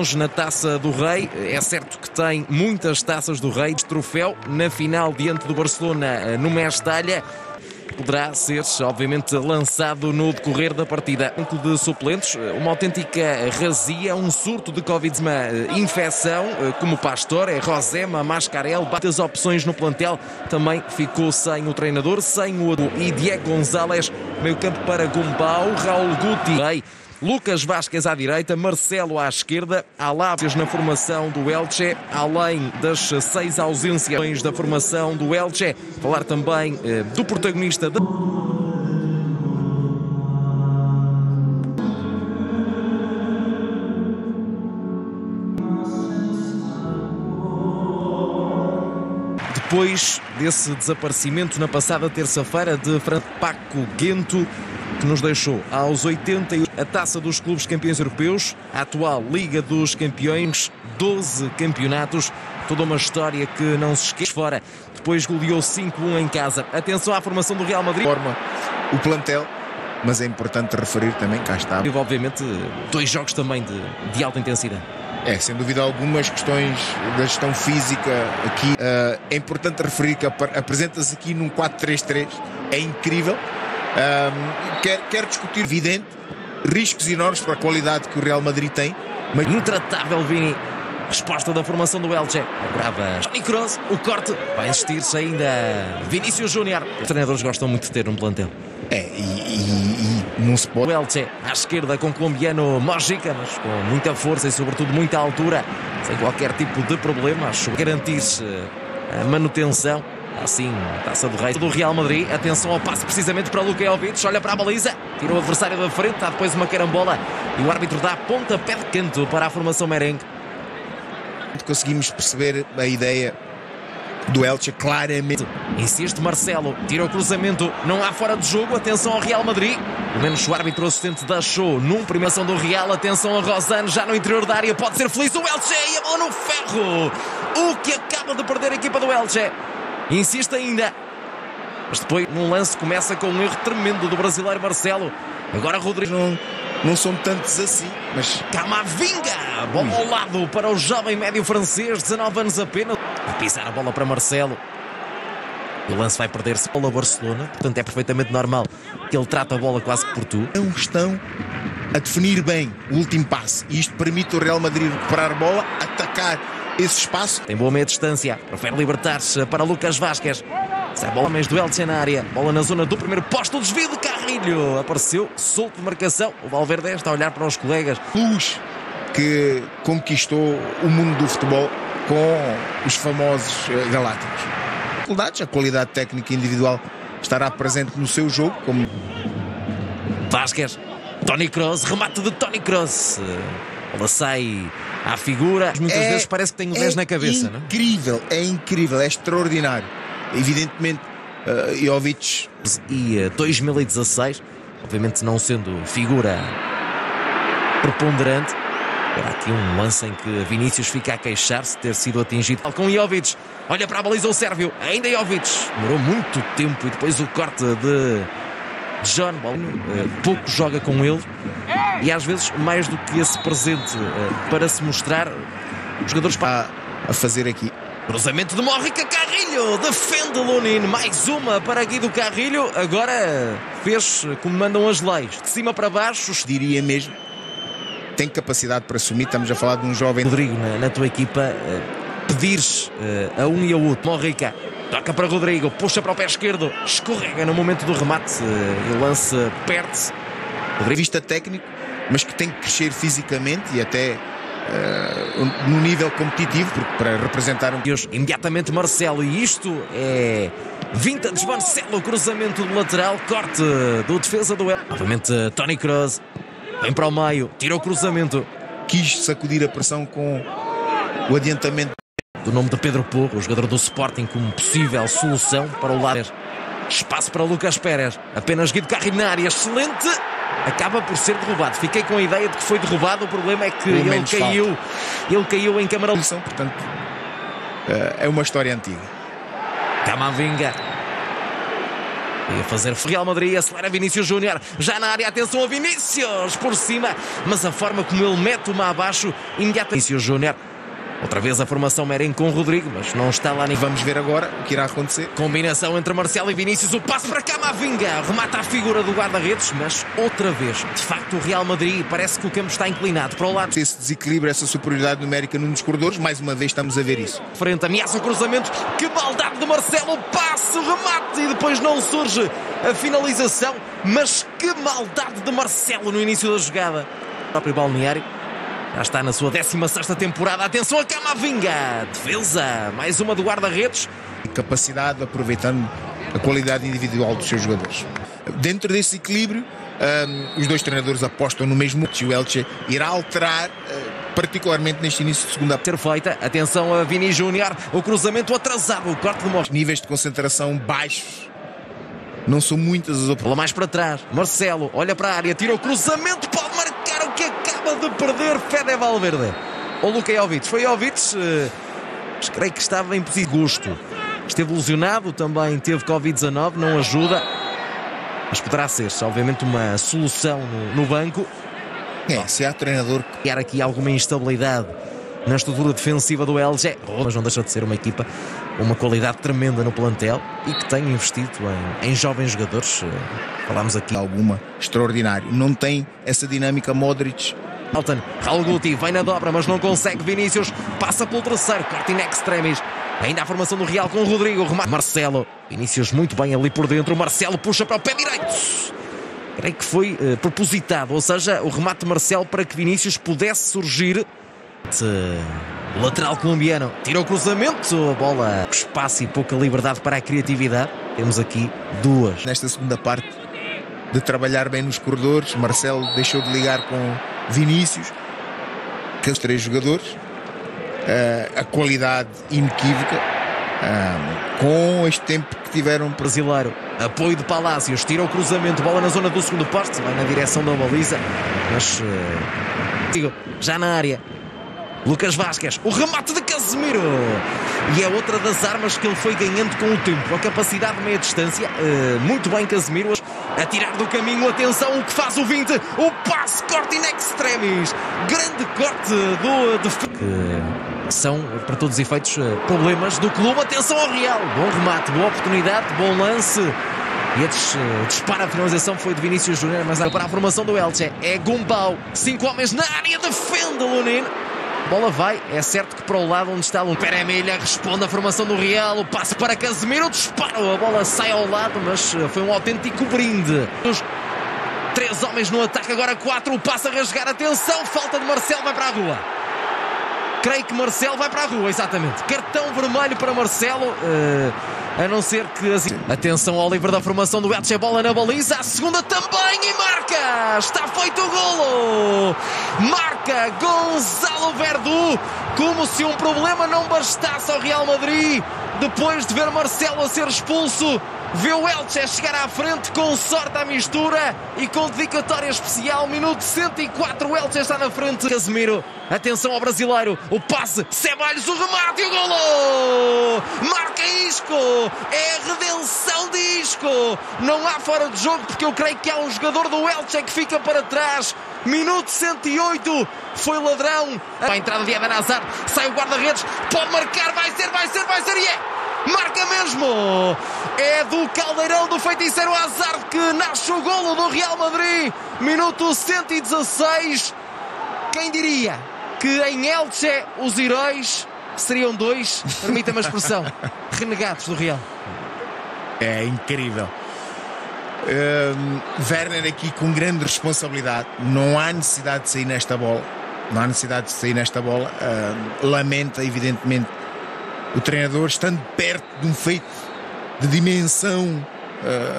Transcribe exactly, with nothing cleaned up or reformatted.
Na Taça do Rei, é certo que tem muitas taças do Rei, de troféu, na final diante do Barcelona no Mestalla. Poderá ser, obviamente, lançado no decorrer da partida. Banco de suplentes, uma autêntica razia, um surto de Covid, uma infecção, como Pastor, é Rosema, Mascarel, bate as opções no plantel. Também ficou sem o treinador, sem o e Diego González, meio campo para Gumbau, Raul Guti, Lucas Vázquez à direita, Marcelo à esquerda, Alaves na formação do Elche, além das seis ausências da formação do Elche. Falar também eh, do protagonista da... Depois desse desaparecimento na passada terça-feira de Paco Gento, que nos deixou aos oitenta e oito a Taça dos Clubes Campeões Europeus, a atual Liga dos Campeões, doze campeonatos, toda uma história que não se esquece fora. Depois goleou cinco a um em casa. Atenção à formação do Real Madrid. Forma o plantel, mas é importante referir também, cá está. Teve, obviamente, dois jogos também de, de alta intensidade. É, sem dúvida algumas questões da gestão física aqui. Uh, é importante referir que apresenta-se aqui num quatro três três. É incrível. Um, quer, quer discutir, evidente, riscos enormes para a qualidade que o Real Madrid tem. Mas intratável, Vini. Resposta da formação do Elche. Procurava Toni Kroos, o corte. Vai insistir-se ainda Vinícius Júnior. Os treinadores gostam muito de ter um plantel. É, e, e, e não se pode. O Elche à esquerda com o colombiano Mojica, mas com muita força e sobretudo muita altura, sem qualquer tipo de problema. Acho que garantir-se a manutenção. Assim, Taça do Rei do Real Madrid. Atenção ao passe precisamente para Luka Jovic. Olha para a baliza, tira o adversário da frente. Há depois uma carambola e o árbitro dá pontapé de canto para a formação merengue. Conseguimos perceber a ideia do Elche claramente. Insiste Marcelo, tira o cruzamento, não há fora de jogo. Atenção ao Real Madrid. Pelo menos o árbitro assistente deixou num primeiro do Real. Atenção a Rosane, já no interior da área. Pode ser feliz o Elche e a bola no ferro. O que acaba de perder a equipa do Elche. Insiste ainda, mas depois num lance começa com um erro tremendo do brasileiro Marcelo. Agora Rodrigo. Não, não são tantos assim, mas Camavinga, bola ao lado para o jovem médio francês, dezanove anos apenas. A pisar a bola para Marcelo. E o lance vai perder-se pela Barcelona, portanto é perfeitamente normal que ele trate a bola quase por tu. Não estão a definir bem o último passe e isto permite o Real Madrid recuperar a bola, atacar esse espaço. Tem boa meia distância, prefere libertar-se para Lucas Vázquez. Sai a bola, mas do Elche na área. Bola na zona do primeiro posto, o desvio de Carrilho. Apareceu, solto de marcação. O Valverde está a olhar para os colegas. Luz que conquistou o mundo do futebol com os famosos galácticos. A qualidade técnica individual estará presente no seu jogo. Como Vázquez, Toni Kroos, remate de Toni Kroos. Ela sai à figura. Muitas é, vezes parece que tem o dez é na cabeça. Incrível, não? é incrível, é extraordinário. Evidentemente, uh, Jovic. E uh, dois mil e dezasseis, obviamente não sendo figura preponderante. Agora aqui um lance em que Vinícius fica a queixar-se de ter sido atingido com Jovic. Olha para a baliza o Sérvio, ainda Jovic. Demorou muito tempo e depois o corte de John Bolino. Uh, pouco joga com ele. E às vezes, mais do que esse presente uh, para se mostrar, os jogadores para a fazer aqui. Cruzamento de Mórica, Carrilho, defende Lunin, mais uma para Guido Carrilho. Agora fez como mandam as leis, de cima para baixo. Diria mesmo, tem capacidade para assumir. Estamos a falar de um jovem. Rodrigo, na, na tua equipa, uh, pedires uh, a um e a outro. Mórica, toca para Rodrigo, puxa para o pé esquerdo, escorrega no momento do remate uh, e o lance perde-se. Vista técnico, mas que tem que crescer fisicamente e até uh, no nível competitivo, porque para representar um... Imediatamente Marcelo, e isto é vintage Marcelo, cruzamento do lateral, corte do defesa do El. Novamente Toni Kroos, vem para o meio, tira o cruzamento. Quis sacudir a pressão com o adiantamento do nome de Pedro Porro, o jogador do Sporting, como possível solução para o lado. Espaço para Lucas Pérez, apenas Guido Carrilho na área, excelente. Acaba por ser derrubado. Fiquei com a ideia de que foi derrubado. O problema é que ele caiu, falta. ele caiu em câmara. Portanto, é uma história antiga. Camavinga. E a fazer Real Madrid, acelera Vinícius Júnior, já na área, atenção a Vinícius, por cima, mas a forma como ele mete uma abaixo, imediatamente Vinícius Júnior. Outra vez a formação Merengue com o Rodrigo, mas não está lá nem. Vamos ver agora o que irá acontecer. Combinação entre Marcelo e Vinícius, o passo para Camavinga, remata a figura do guarda-redes, mas outra vez, de facto o Real Madrid parece que o campo está inclinado para o lado. Esse desequilíbrio, essa superioridade numérica num dos corredores, mais uma vez estamos a ver isso. Frente, ameaça o cruzamento, que maldade de Marcelo, passe, remate e depois não surge a finalização, mas que maldade de Marcelo no início da jogada. O próprio balneário. Já está na sua décima sexta temporada. Atenção a Camavinga. Defesa. Mais uma do guarda-redes. Capacidade, aproveitando a qualidade individual dos seus jogadores. Dentro desse equilíbrio, um, os dois treinadores apostam no mesmo. O Elche irá alterar, uh, particularmente neste início de segunda. Ser feita. Atenção a Vini Júnior. O cruzamento atrasado. O corte de mostra. Níveis de concentração baixos. Não são muitas as opções. Bola mais para trás. Marcelo olha para a área. Tira o cruzamento. Pode marcar o que acaba de perder Fede Valverde. O Luka Jovic. Foi Jovic. Uh, mas creio que estava em positivo gosto. Esteve lesionado. Também teve covid dezanove. Não ajuda. Mas poderá ser, obviamente, uma solução no, no banco. É, se há treinador que quer aqui alguma instabilidade na estrutura defensiva do Elche, mas não deixa de ser uma equipa com uma qualidade tremenda no plantel e que tem investido em, em jovens jogadores. Falámos aqui alguma extraordinário. Não tem essa dinâmica Modric. Alton, Raul Guti vai na dobra, mas não consegue. Vinícius passa pelo terceiro, corte in extremis. Ainda a formação do Real com o Rodrigo, remate Marcelo. Vinícius muito bem ali por dentro. Marcelo puxa para o pé direito. Creio que foi uh, propositado, ou seja, o remate de Marcelo para que Vinícius pudesse surgir. O lateral colombiano tira o cruzamento, a bola, espaço e pouca liberdade para a criatividade. Temos aqui duas. Nesta segunda parte, de trabalhar bem nos corredores, Marcelo deixou de ligar com Vinícius, que os três jogadores, uh, a qualidade inequívoca, uh, com este tempo que tiveram. Brasileiro, apoio de Palácios, tira o cruzamento, bola na zona do segundo poste, vai na direção da baliza, mas uh, já na área. Lucas Vázquez, o remate de Casemiro. E é outra das armas que ele foi ganhando com o tempo. A capacidade de meia distância. Uh, muito bem Casemiro. A tirar do caminho. Atenção, o que faz o vinte. O passe, corte in extremis. Grande corte do... De... Que são, para todos os efeitos, problemas do clube. Atenção ao Real. Bom remate, boa oportunidade, bom lance. E a des, uh, dispara a finalização foi de Vinícius Júnior. Mas para a formação do Elche é Gumbau. Cinco homens na área. Defende Lunin. Bola vai, é certo que para o lado onde está o Peremilha, responde a formação do Real, o passe para Casemiro, dispara, a bola sai ao lado, mas foi um autêntico brinde. Os três homens no ataque, agora quatro, o passe a rasgar, atenção, falta de Marcelo, vai para a rua. Creio que Marcelo vai para a rua, exatamente. Cartão vermelho para Marcelo, uh, a não ser que... Assim... Atenção ao livre da formação do Elche, bola na baliza, a segunda também e marca! Está feito o golo! Marca Gonzalo Verdú, como se um problema não bastasse ao Real Madrid. Depois de ver Marcelo a ser expulso, vê o Elche a chegar à frente com sorte à mistura e com dedicatória especial. Minuto cento e quatro, o Elche está na frente. Casemiro, atenção ao brasileiro, o passe, Ceballos, o remate e o golo! Marca Isco, é a redenção de Isco. Não há fora de jogo porque eu creio que há um jogador do Elche que fica para trás. Minuto cento e oito, foi ladrão. A entrada de Eden Hazard, sai o guarda-redes, pode marcar, vai ser, vai ser, vai ser e é! Marca mesmo! É do caldeirão do feiticeiro Hazard que nasce o golo do Real Madrid. Minuto cento e dezasseis. Quem diria que em Elche os heróis seriam dois, permita-me a expressão, renegados do Real. É incrível. Um, Werner aqui com grande responsabilidade. Não há necessidade de sair nesta bola. Não há necessidade de sair nesta bola. Um, lamenta, evidentemente, o treinador estando perto de um feito de dimensão uh,